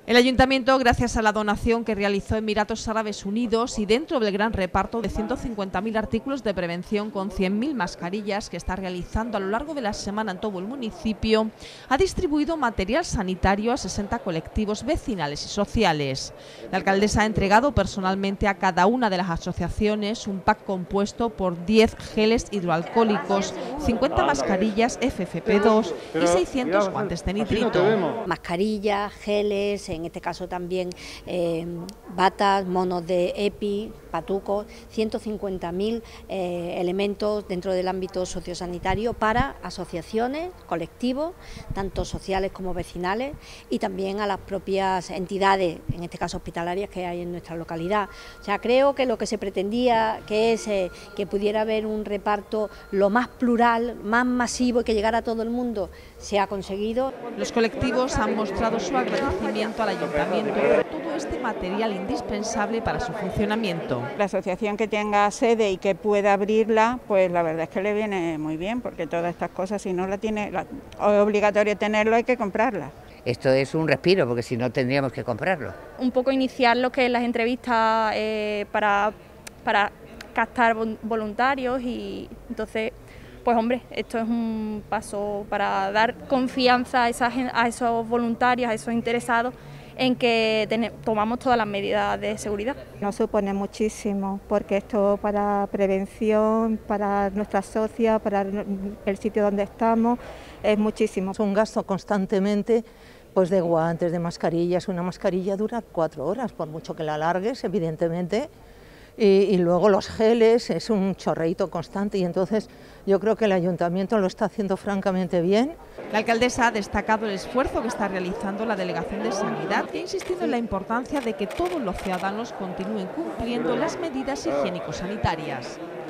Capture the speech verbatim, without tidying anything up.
El Ayuntamiento, gracias a la donación que realizó Emiratos Árabes Unidos y dentro del gran reparto de ciento cincuenta mil artículos de prevención con cien mil mascarillas que está realizando a lo largo de la semana en todo el municipio, ha distribuido material sanitario a sesenta colectivos vecinales y sociales. La alcaldesa ha entregado personalmente a cada una de las asociaciones un pack compuesto por diez geles hidroalcohólicos, cincuenta mascarillas F F P dos y seiscientos guantes de nitrito. Mascarillas, geles, en este caso también eh, batas, monos de EPI, patucos, ciento cincuenta mil eh, elementos dentro del ámbito sociosanitario para asociaciones, colectivos, tanto sociales como vecinales, y también a las propias entidades, en este caso hospitalarias, que hay en nuestra localidad. O sea, creo que lo que se pretendía, que es eh, que pudiera haber un reparto lo más plural, más masivo y que llegara a todo el mundo, se ha conseguido. Los colectivos han mostrado su agradecimiento al Ayuntamiento por todo este material indispensable para su funcionamiento. La asociación que tenga sede y que pueda abrirla, pues la verdad es que le viene muy bien, porque todas estas cosas, si no la tiene, la, es obligatorio tenerlo, hay que comprarla. Esto es un respiro, porque si no tendríamos que comprarlo. Un poco iniciar lo que es las entrevistas eh, para, para captar voluntarios, y entonces, pues hombre, esto es un paso para dar confianza a, esa, a esos voluntarios, a esos interesados, en que ten, tomamos todas las medidas de seguridad. Nos supone muchísimo, porque esto para prevención, para nuestras socias, para el sitio donde estamos, es muchísimo. Es un gasto constantemente pues de guantes, de mascarillas. Una mascarilla dura cuatro horas, por mucho que la alargues, evidentemente. Y, y luego los geles, es un chorreíto constante, y entonces yo creo que el Ayuntamiento lo está haciendo francamente bien. La alcaldesa ha destacado el esfuerzo que está realizando la Delegación de Sanidad e insistido en la importancia de que todos los ciudadanos continúen cumpliendo las medidas higiénico-sanitarias.